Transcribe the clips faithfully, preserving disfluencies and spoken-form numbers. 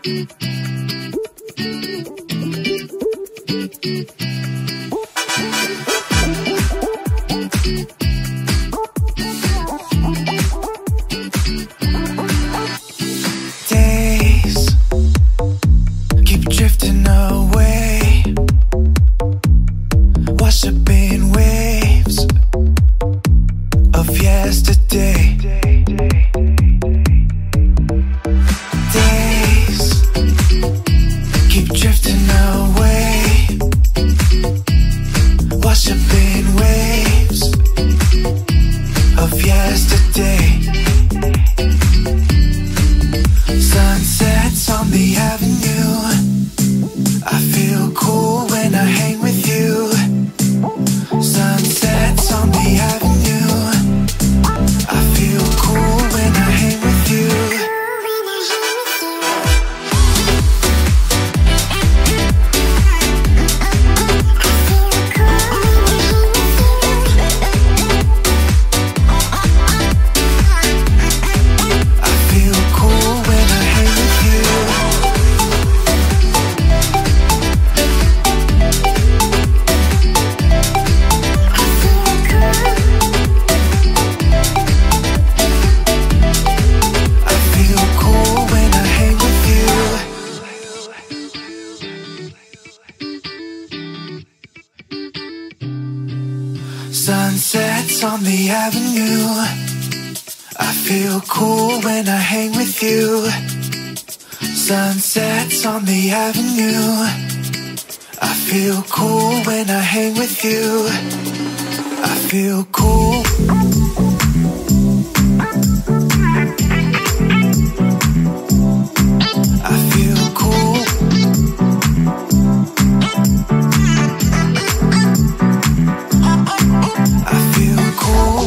Sunsets on the avenue. I feel cool when I hang with you. Sunsets on the avenue. I feel cool when I hang with you. I feel cool. I feel cool. I feel cool.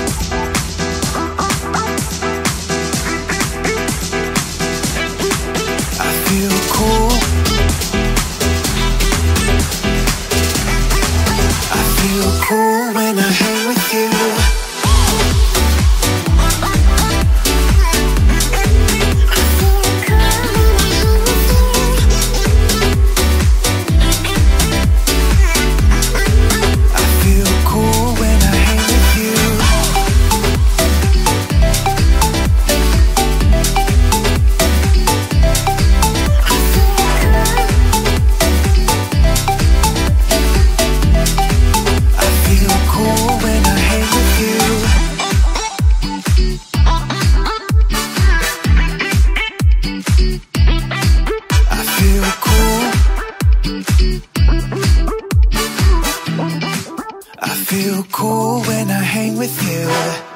I feel cool. I feel cool when I hang with you. I feel cool when I hang with you.